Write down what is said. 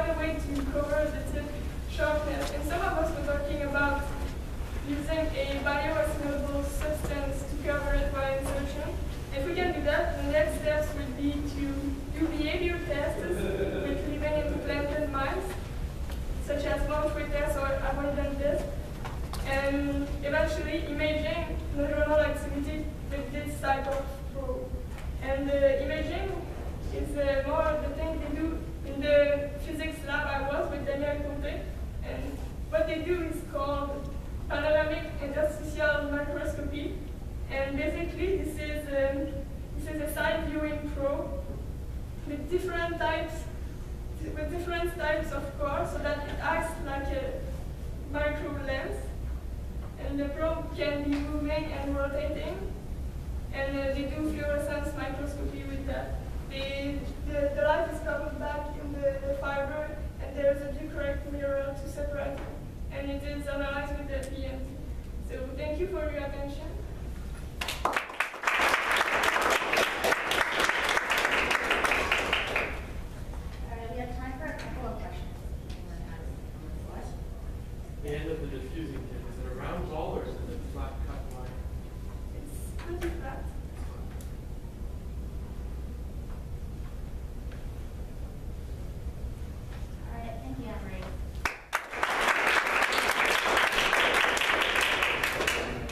a way to cover the tip sharpness. And some of us were talking about using a bioassimilable substance to cover it by insertion. If we can do that, the next steps would be to do behavior tests with living implanted mice, such as Monfrey tests or avoidant tests, and eventually imaging neuronal activity with this type of probe. And the imaging is more of the thing they do in the physics lab I was with Daniel Conte. And what they do is called panoramic interstitial microscopy. And basically, this is a side viewing probe with different types of cores, so that it acts like a micro lens. And the probe can be moving and rotating. And they do fluorescence microscopy with that. The light is coupled back in the fiber, and there's a correct mirror to separate it. And it is analyzed with the PMT. So thank you for your attention. We have time for a couple of questions. The end of the diffusing tip, is it a round ball or is it